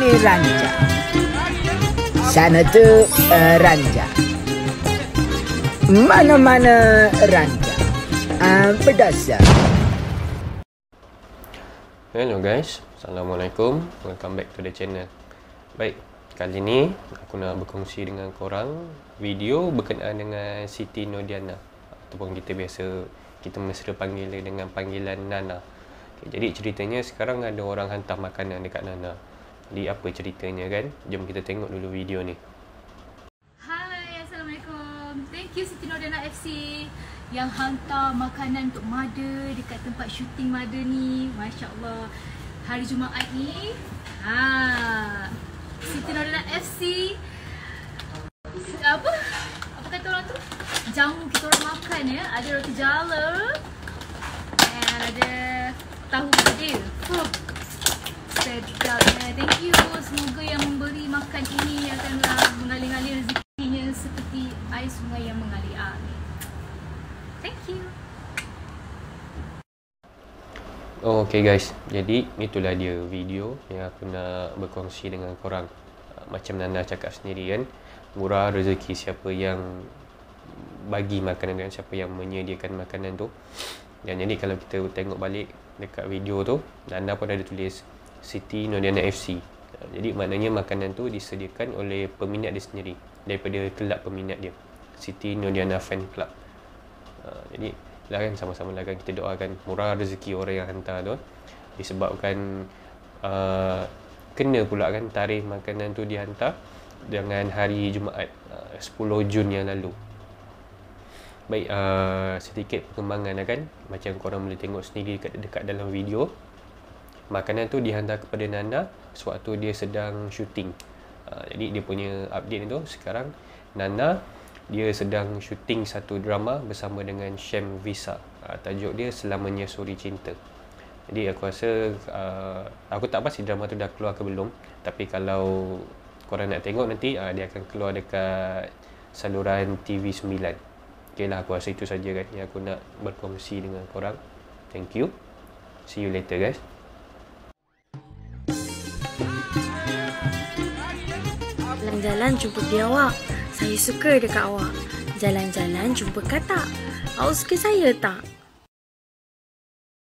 Ranja. Sana tu Ranja. Mana-mana Ranja. Berdasar. Hello guys, Assalamualaikum. Welcome back to the channel. Baik, kali ni aku nak berkongsi dengan korang video berkenaan dengan Siti Nurdiana, ataupun kita mesra panggil dia dengan panggilan Nana. Okay, jadi ceritanya sekarang ada orang hantar makanan dekat Nana. Jadi apa ceritanya kan? Jom kita tengok dulu video ni. Hai, Assalamualaikum. Thank you Siti Nurdiana FC yang hantar makanan untuk Mother dekat tempat syuting Mother ni. Masya Allah, hari Jumaat ni Siti Nurdiana FC apa kata orang tu, jamu kita orang makan ya. Ada roti jala dan ada tahu bergedil. Sedapnya. Thank you. Semoga yang memberi makan ini akanlah mengalir-alir rezekinya seperti air sungai yang mengalir. Amin. Thank you. Okay guys, jadi itulah dia video yang aku nak berkongsi dengan korang. Macam Nana cakap sendiri kan, murah rezeki siapa yang bagi makanan dan siapa yang menyediakan makanan tu. Dan jadi kalau kita tengok balik dekat video tu, Nana pun ada tulis Siti Nurdiana FC. Jadi maknanya makanan tu disediakan oleh peminat dia sendiri, daripada kelab peminat dia, Siti Nurdiana Fan Club. Jadi lah kan, sama-sama lah kan kita doakan murah rezeki orang yang hantar tu, disebabkan kena pula kan tarikh makanan tu dihantar dengan hari Jumaat 10 Jun yang lalu. Baik, sedikit perkembangan lah kan, macam korang boleh tengok sendiri dekat dalam video. Makanan tu dihantar kepada Nana sewaktu dia sedang syuting. Jadi dia punya update tu sekarang, Nana dia sedang syuting satu drama bersama dengan Syam Visa. Tajuk dia Selamanya Suri Cinta. Jadi aku rasa aku tak pasti drama tu dah keluar ke belum, tapi kalau korang nak tengok nanti dia akan keluar dekat saluran TV9. Okay lah, aku rasa itu saja kan yang aku nak berkongsi dengan korang. Thank you. See you later guys. Jalan-jalan jumpa biawak. Saya suka dekat awak. Jalan-jalan jumpa katak. Awak suka saya tak?